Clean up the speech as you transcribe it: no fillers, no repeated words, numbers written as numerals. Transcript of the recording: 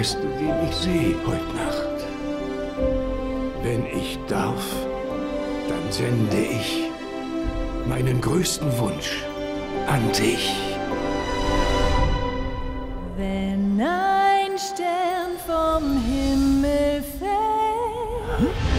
erste, den ich sehe heute Nacht. Wenn ich darf, dann sende ich meinen größten Wunsch an dich. Wenn ein Stern vom Himmel fällt,